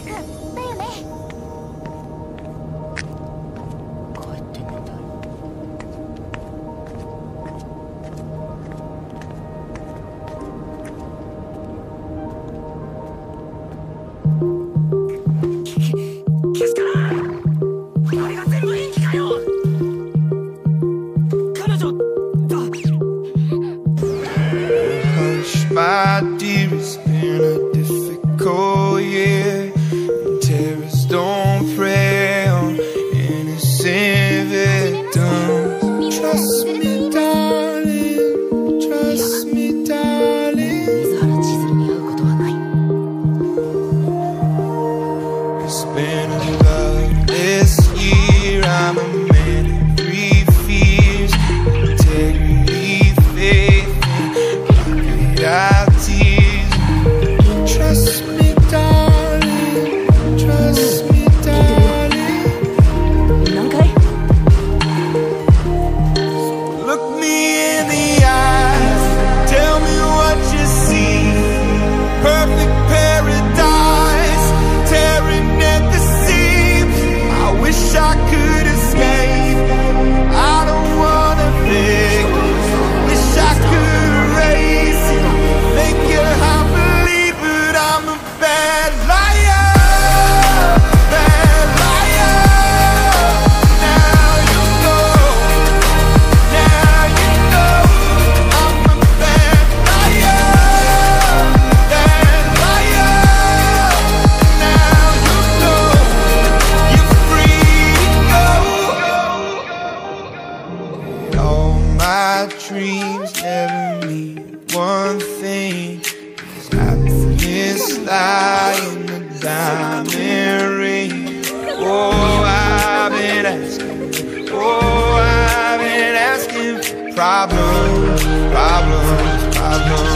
My dear, it's been a difficult year, and terrorists don't prey on innocent victims. Trust me, darling, trust me, darling. It's been a loveless year. I'm a man of three fears: integrity, faith, trust me, darling. Trust me, darling. Look me in the eyes. Tell me what you see. Perfect paradise, tearing at the seams. I wish I could escape. I don't wanna think. Wish I could erase it. Make you happy. I'm a bad liar, bad liar. Now you know, now you know. I'm a bad liar, bad liar. Now you know, you're free to go. All my dreams never mean one thing. Happiness lie in the diamond ring. Oh, I've been asking. Oh, I've been asking for problems, problems, problems.